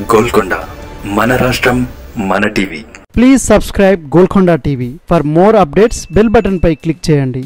గోల్కొండ మన రాష్ట్రం మన TV. Please subscribe Golconda TV. For more updates bell button పై క్లిక్ చేయండి.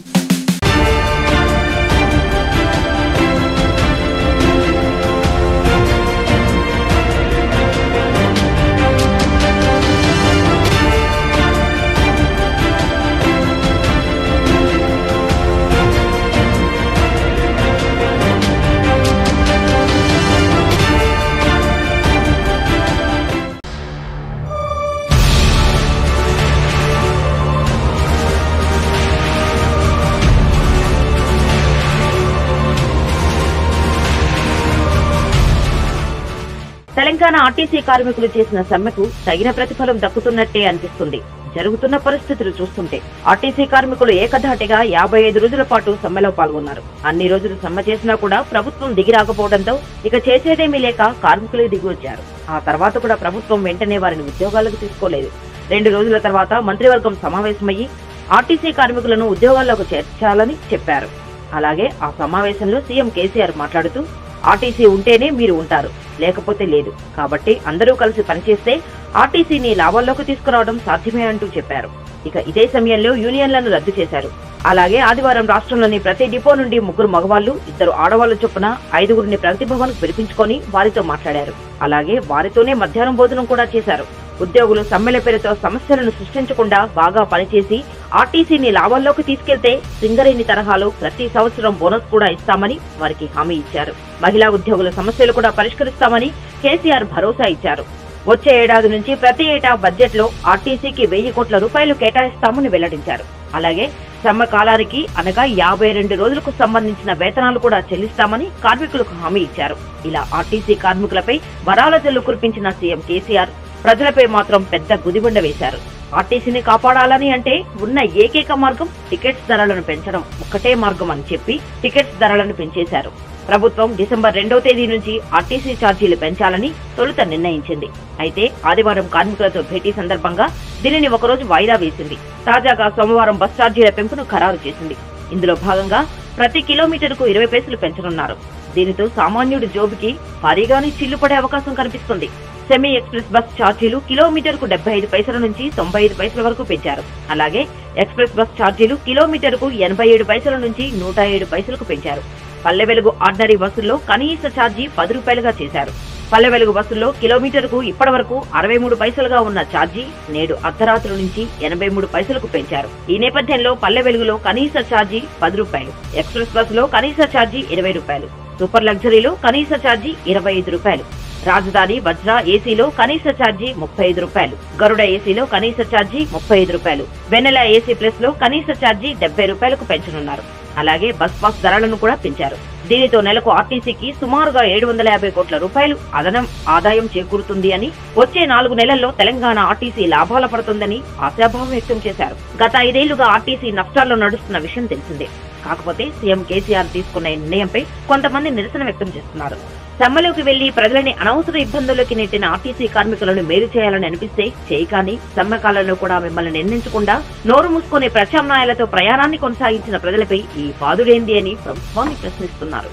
తెలంగాణ ఆర్టీసీ కార్మికులు చేసిన సమ్మెకు తగిన ప్రతిఫలం దక్కుతున్నట్టే అనిపిస్తుంది. జరుగుతున్న పరిస్థితులు చూస్తుంటే ఆర్టీసీ కార్మికులు ఏకధాటిగా 55 రోజుల పాటు సమ్మెలో పాల్గొన్నారు. అన్ని రోజులు సమ్మె చేసినా కూడా ప్రభుత్వం దిగిరాకపోవడంతో ఇక చేసేదేమీ లేక కార్మికులే దిగివచ్చారు. ఆ తర్వాత కూడా ప్రభుత్వం వెంటనే వారిని ఉద్యోగాలకు తీసుకోలేదు. 2 రోజుల తర్వాత మంత్రివర్గం సమావేశమయ్యి ఆర్టీసీ కార్మికులను ఉద్యోగాల్లోకి చేర్చాలని చెప్పారు. అలాగే ఆ సమావేశంలో సీఎం కేసీఆర్ మాట్లాడుతూ ఆర్టీసీ ఉంటేనే మీరు ఉంటారు, లేకపోతే లేదు, కాబట్టి అందరూ కలిసి పనిచేస్తే ఆర్టీసీని లాభాల్లోకి తీసుకురావడం సాధ్యమే అంటూ చెప్పారు. ఇక ఇదే సమయంలో యూనియన్లను రద్దు చేశారు. అలాగే ఆదివారం రాష్ట్రంలోని ప్రతి డిపో నుండి 3 మగవాళ్లు 2 ఆడవాళ్ల చొప్పున 5గురిని ప్రగతి భవన్ కు పిలిపించుకొని వారితో మాట్లాడారు. అలాగే వారితోనే మధ్యాహ్నం భోజనం కూడా చేశారు. ఉద్యోగులు సమ్మెల పేరుతో సమస్యలను సృష్టించకుండా బాగా పనిచేసి ఆర్టీసీని లాభాల్లోకి తీసుకెళ్తే సింగరేణి తరహాలో ప్రతి సంవత్సరం బోనస్ కూడా ఇస్తామని వారికి హామీ ఇచ్చారు. మహిళా ఉద్యోగుల సమస్యలు కూడా పరిష్కరిస్తామని కేసీఆర్ భరోసా ఇచ్చారు. వచ్చే ఏడాది నుంచి ప్రతి ఏటా బడ్జెట్ లో ఆర్టీసీకి 1000 కోట్ల రూపాయలు కేటాయిస్తామని వెల్లడించారు. అలాగే సమ్మె కాలానికి అనగా 52 రోజులకు సంబంధించిన వేతనాలు కూడా చెల్లిస్తామని కార్మికులకు హామీ ఇచ్చారు. ఇలా ఆర్టీసీ కార్మికులపై వరాల జల్లు కురిపించిన సీఎం కేసీఆర్ ప్రజలపై మాత్రం పెద్ద గుదిబండ వేశారు. ఆర్టీసీని కాపాడాలని అంటే ఉన్న ఏకైక మార్గం టికెట్స్ ధరలను పెంచడం ఒక్కటే మార్గం అని చెప్పి టికెట్స్ ధరలను పెంచేశారు. ప్రభుత్వం డిసెంబర్ 2వ తేదీ నుంచి ఆర్టీసీ ఛార్జీలు పెంచాలని తొలుత నిర్ణయించింది. అయితే ఆదివారం కార్మికులతో భేటీ సందర్భంగా దీనిని ఒకరోజు వాయిదా వేసింది. తాజాగా సోమవారం బస్ ఛార్జీల పెంపును ఖరారు చేసింది. ఇందులో భాగంగా ప్రతి కిలోమీటర్కు 20 పైసలు పెంచనున్నారు. దీనితో సామాన్యుడి జోబుకి భారీగానే చిల్లు పడే అవకాశం కనిపిస్తుంది. సెమీ ఎక్స్ప్రెస్ బస్ ఛార్జీలు కిలోమీటర్కు 75 పైసల నుంచి 95 పైసల వరకు పెంచారు. అలాగే ఎక్స్ప్రెస్ బస్ ఛార్జీలు కిలోమీటర్కు 87 పైసల నుంచి 107 పైసలకు పెంచారు. పల్లె వెలుగు ఆర్డినరీ బస్సుల్లో కనీస ఛార్జీ 10 రూపాయలుగా చేశారు. పల్లె వెలుగు బస్సుల్లో కిలోమీటర్కు ఇప్పటి వరకు 63 పైసలుగా ఉన్న ఛార్జీ నేడు అర్ధరాత్రి నుంచి 83 పైసలకు పెంచారు. ఈ నేపథ్యంలో పల్లె వెలుగులో కనీస ఛార్జీ 10 రూపాయలు, ఎక్స్ప్రెస్ బస్సులో కనీస ఛార్జీ 20 రూపాయలు, సూపర్ లగ్జరీలో కనీస ఛార్జీ 25 రూపాయలు, రాజధాని వజ్ర ఏసీలో కనీస ఛార్జీ 35 రూపాయలు, గరుడ ఏసీలో కనీస ఛార్జీ 35 రూపాయలు, వెన్నెల ఏసీ ప్లస్ లో కనీస ఛార్జీ 70 రూపాయలకు పెంచనున్నారు. అలాగే బస్ పాస్ ధరలను కూడా పెంచారు. దీనితో నెలకు ఆర్టీసీకి సుమారుగా 750 కోట్ల రూపాయలు అదనం ఆదాయం చేకూరుతుంది అని, వచ్చే 4 నెలల్లో తెలంగాణ ఆర్టీసీ లాభాల పడుతుందని ఆశాభావం వ్యక్తం చేశారు. గత 5 ఏళ్లుగా ఆర్టీసీ నష్టాల్లో నడుస్తున్న విషయం తెలిసిందే. కాకపోతే సీఎం కేసీఆర్ తీసుకున్న నిర్ణయంపై కొంతమంది నిరసన వ్యక్తం చేస్తున్నారు. సమ్మెలోకి వెళ్లి ప్రజలని అనవసర ఇబ్బందుల్లోకి నెట్టిన ఆర్టీసీ కార్మికులను మేలు చేయాలని అనిపిస్తే చేయకాని సమ్మె కాలంలో కూడా మిమ్మల్ని నిర్ణయించకుండా నోరు మూసుకునే ప్రత్యామ్నాయాలతో ప్రయాణాన్ని కొనసాగించిన ప్రజలపై ఈ బాధుడేంది అని ప్రభుత్వాన్ని ప్రశ్నిస్తున్నారు.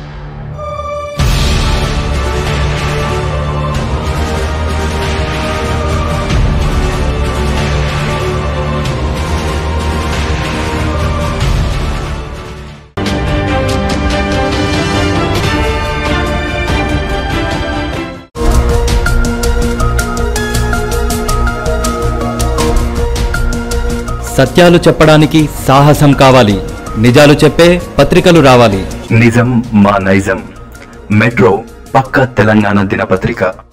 సత్యాలు చెప్పడానికి సాహసం కావాలి, నిజాలు చెప్పే పత్రికలు రావాలి. నిజం మా నైజం. మెట్రో పక్క తెలంగాణ దినపత్రిక.